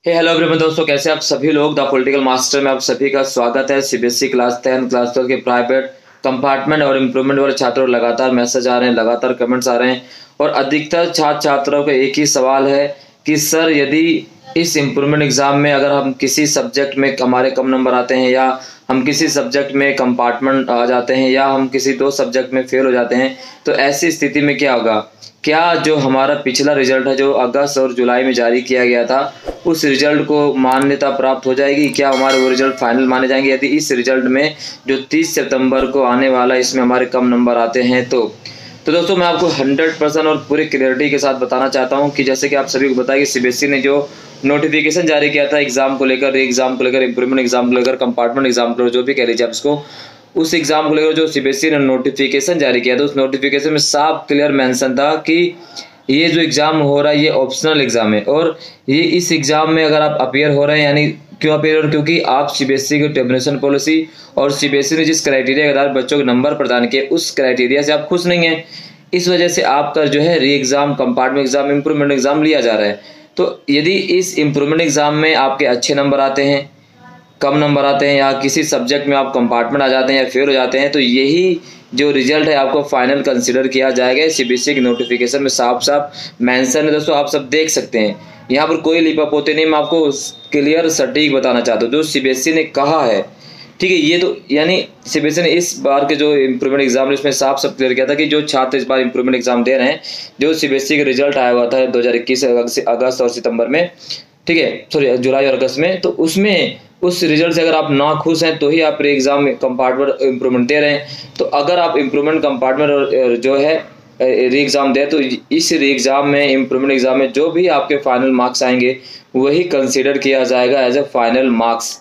Hello everyone दोस्तों, कैसे आप सभी लोग। द पॉलिटिकल मास्टर में आप सभी का स्वागत है। सीबीएसई क्लास 10 क्लास 12 के प्राइवेट कंपार्टमेंट और इम्प्रूवमेंट वाले छात्रों को लगातार मैसेज आ रहे हैं, लगातार कमेंट्स आ रहे हैं और अधिकतर छात्र छात्राओं का एक ही सवाल है कि सर यदि इस इम्प्रूवमेंट एग्जाम में अगर हम किसी सब्जेक्ट में हमारे कम नंबर आते हैं या हम किसी सब्जेक्ट में कंपार्टमेंट आ जाते हैं या हम किसी दो सब्जेक्ट में फेल हो जाते हैं तो ऐसी स्थिति में क्या होगा। क्या जो हमारा पिछला रिजल्ट है जो अगस्त और जुलाई में जारी किया गया था उस रिजल्ट को मान्यता प्राप्त हो जाएगी, क्या हमारे वो रिजल्ट फाइनल माने जाएंगे यदि इस रिजल्ट में जो 30 सितंबर को आने वाला इसमें हमारे कम नंबर आते हैं तो दोस्तों मैं आपको 100% और पूरी क्लियरिटी के साथ बताना चाहता हूं कि जैसे कि आप सभी को बताया कि सीबीएसई ने जो नोटिफिकेशन जारी किया था एग्जाम को लेकर, री एग्जाम को लेकर, इम्प्रूवमेंट एग्जाम को लेकर, कंपार्टमेंट एग्जाम को लेकर, जो भी कह लीजिए आप इसको, उस एग्जाम को लेकर जो सीबीएसई ने नोटिफिकेशन जारी किया था उस नोटिफिकेशन में साफ क्लियर मेंशन था कि ये जो एग्जाम हो रहा है ये ऑप्शनल एग्जाम है और ये इस एग्जाम में अगर आप अपीयर हो रहे हैं, यानी क्यों अपीयर हो रहे हैं, क्योंकि आप सीबीएसई की टेबुलेशन पॉलिसी और सीबीएसई ने जिस क्राइटेरिया के आधार बच्चों को नंबर प्रदान किए उस क्राइटेरिया से आप खुश नहीं हैं। इस वजह से आपका जो है re exam, compartment exam, improvement exam लिया जा रहा है। तो यदि इस इम्प्रूवमेंट एग्जाम में आपके अच्छे नंबर आते हैं, कम नंबर आते हैं या किसी सब्जेक्ट में आप कंपार्टमेंट आ जाते हैं या फेल हो जाते हैं तो यही जो रिजल्ट है आपको फाइनल कंसीडर किया जाएगा। सीबीएसई की नोटिफिकेशन में साफ साफ मेंशन है दोस्तों, आप सब देख सकते हैं। यहाँ पर कोई लिपापोती नहीं, मैं आपको क्लियर सटीक बताना चाहता हूँ जो सीबीएसई ने कहा है। ठीक है, ये तो यानी सीबीएसई ने इस बार के जो इम्प्रूवमेंट एग्जाम है उसमें साफ साफ क्लियर किया था कि जो छात्र इस बार इम्प्रूवमेंट एग्जाम दे रहे हैं, जो सीबीएसई का रिजल्ट आया हुआ था 2021 अगस्त और सितंबर में, ठीक है, सॉरी जुलाई और अगस्त में, तो उसमें उस रिजल्ट से अगर आप ना खुश हैं तो ही आप री एग्जाम कंपार्टमेंट इम्प्रूवमेंट दे रहे हैं। तो अगर आप इम्प्रूवमेंट कंपार्टमेंट और जो है री एग्जाम दे तो इस री एग्जाम में, इम्प्रूवमेंट एग्जाम में जो भी आपके फाइनल मार्क्स आएंगे वही कंसीडर किया जाएगा एज ए फाइनल मार्क्स,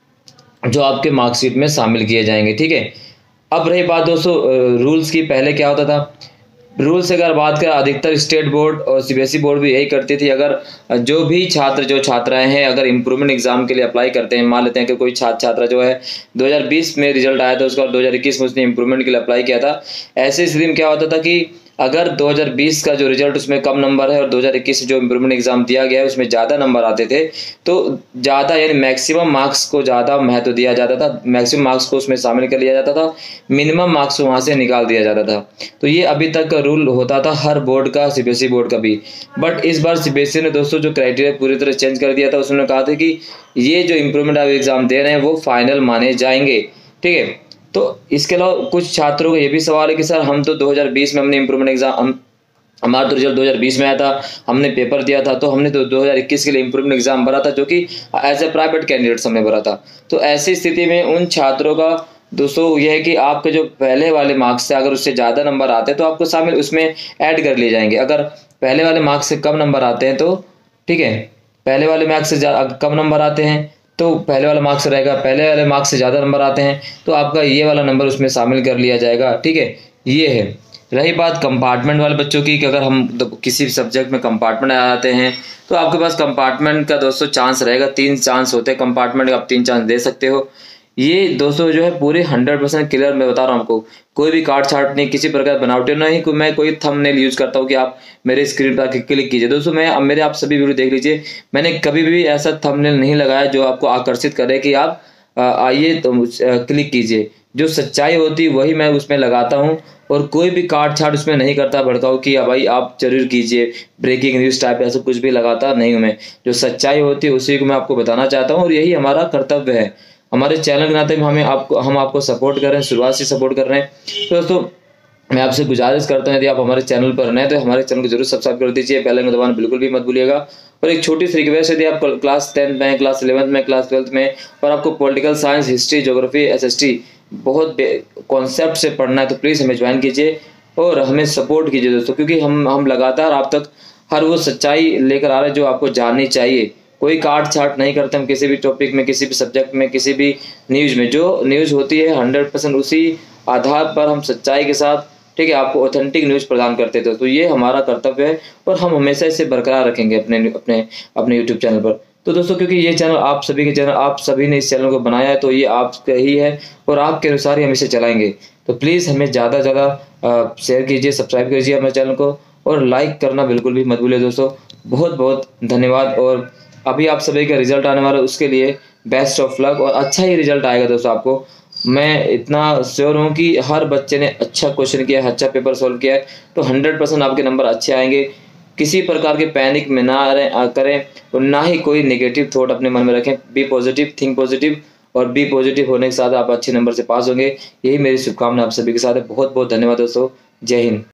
जो आपके मार्कशीट में शामिल किए जाएंगे। ठीक है, अब रही बात दोस्तों रूल्स की। पहले क्या होता था, रूल से अगर बात करें अधिकतर स्टेट बोर्ड और सीबीएसई बोर्ड भी यही करती थी। अगर जो भी छात्र जो छात्राएं हैं अगर इम्प्रूवमेंट एग्जाम के लिए अप्लाई करते हैं, मान लेते हैं कि कोई छात्र छात्रा जो है 2020 में रिजल्ट आया था उसका, 2021 में उसने इम्प्रूवमेंट के लिए अप्लाई किया था, ऐसे स्थिति में क्या होता था कि अगर 2020 का जो रिजल्ट उसमें कम नंबर है और 2021 जो इम्प्रूवमेंट एग्जाम दिया गया है उसमें ज़्यादा नंबर आते थे तो ज़्यादा यानी मैक्सिमम मार्क्स को ज़्यादा महत्व दिया जाता था, मैक्सिमम मार्क्स को उसमें शामिल कर लिया जाता था, मिनिमम मार्क्स वहाँ से निकाल दिया जाता था। तो ये अभी तक का रूल होता था हर बोर्ड का, सीबीएसई बोर्ड का भी। बट इस बार सीबीएसई ने दोस्तों जो क्राइटेरिया पूरी तरह चेंज कर दिया था, उसने कहा था कि ये जो इम्प्रूवमेंट एग्जाम दे रहे हैं वो फाइनल माने जाएंगे। ठीक है, तो इसके अलावा कुछ छात्रों को ये भी सवाल है कि सर हम तो 2020 में हमने इम्प्रूवमेंट एग्जाम, हमारा तो रिजल्ट 2020 में आया था, हमने पेपर दिया था, तो हमने तो 2021 के लिए इम्प्रूवमेंट एग्जाम भरा था जो कि एज ए प्राइवेट कैंडिडेट हमने भरा था। तो ऐसी स्थिति में उन छात्रों का दोस्तों यह है कि आपके जो पहले वाले मार्क्स से अगर उससे ज़्यादा नंबर आते हैं तो आपको शामिल उसमें ऐड कर लिए जाएंगे। अगर पहले वाले मार्क्स से कम नंबर आते हैं तो ठीक है, पहले वाले मार्क्स से कम नंबर आते हैं तो पहले वाला मार्क्स रहेगा, पहले वाले मार्क्स से ज़्यादा नंबर आते हैं तो आपका ये वाला नंबर उसमें शामिल कर लिया जाएगा। ठीक है, ये है। रही बात कंपार्टमेंट वाले बच्चों की कि अगर हम किसी सब्जेक्ट में कंपार्टमेंट आ जाते हैं तो आपके पास कंपार्टमेंट का दोस्तों चांस रहेगा, 3 चांस होते हैं कंपार्टमेंट का, आप 3 चांस दे सकते हो। ये दोस्तों जो है पूरे 100% क्लियर मैं बता रहा हूँ आपको, कोई भी काट छाट नहीं, किसी प्रकार बनावटी नहीं, मैं कोई थंबनेल यूज करता हूँ कि आप मेरे स्क्रीन पर क्लिक कीजिए। दोस्तों मैं मेरे आप सभी वीडियो देख लीजिए, मैंने कभी भी ऐसा थंबनेल नहीं लगाया जो आपको आकर्षित करे कि आप आइए तो क्लिक कीजिए। जो सच्चाई होती है वही मैं उसमें लगाता हूँ और कोई भी काट छाट उसमें नहीं करता भड़काऊ कि भाई आप जरूर कीजिए, ब्रेकिंग न्यूज़ टाइप ऐसा कुछ भी लगाता नहीं हूँ मैं। जो सच्चाई होती है उसी को मैं आपको बताना चाहता हूँ और यही हमारा कर्तव्य है। हमारे चैनल के नाते हम आपको सपोर्ट कर रहे हैं, शुरुआत से सपोर्ट कर रहे हैं। तो दोस्तों मैं आपसे गुजारिश करता हूँ यदि आप हमारे चैनल पर नए तो हमारे चैनल को जरूर सब्सक्राइब कर दीजिए, बेल आइकन दबाना बिल्कुल भी मत भूलिएगा। और एक छोटी सी रिक्वेस्ट, यदि आप क्लास 10 में, क्लास 11 में, क्लास 12 में और आपको political science, history, geography, SST बहुत कॉन्सेप्ट से पढ़ना है तो प्लीज़ हमें ज्वाइन कीजिए और हमें सपोर्ट कीजिए दोस्तों, क्योंकि हम लगातार आप तक हर वो सच्चाई लेकर आ रहे हैं जो आपको जाननी चाहिए। कोई काट छाट नहीं करते हम किसी भी टॉपिक में, किसी भी सब्जेक्ट में, किसी भी न्यूज़ में। जो न्यूज़ होती है 100% उसी आधार पर हम सच्चाई के साथ, ठीक है, आपको ऑथेंटिक न्यूज़ प्रदान करते थे। तो ये हमारा कर्तव्य है और हम हमेशा इसे बरकरार रखेंगे अपने यूट्यूब चैनल पर। तो दोस्तों क्योंकि ये चैनल आप सभी के चैनल, आप सभी ने इस चैनल को बनाया है तो ये आपका ही है और आपके अनुसार ही हम इसे चलाएंगे। तो प्लीज़ हमें ज़्यादा से ज़्यादा शेयर कीजिए, सब्सक्राइब कीजिए हमारे चैनल को और लाइक करना बिल्कुल भी मत भूलिए दोस्तों। बहुत बहुत धन्यवाद और अभी आप सभी का रिजल्ट आने वाला है, उसके लिए बेस्ट ऑफ लक और अच्छा ही रिजल्ट आएगा दोस्तों आपको। मैं इतना श्योर हूँ कि हर बच्चे ने अच्छा क्वेश्चन किया है, अच्छा पेपर सॉल्व किया है, तो 100% आपके नंबर अच्छे आएंगे। किसी प्रकार के पैनिक में ना करें और ना ही कोई नेगेटिव थॉट अपने मन में रखें। बी पॉजिटिव, थिंक पॉजिटिव, और बी पॉजिटिव होने के साथ आप अच्छे नंबर से पास होंगे। यही मेरी शुभकामना आप सभी के साथ है। बहुत बहुत धन्यवाद दोस्तों। जय हिंद।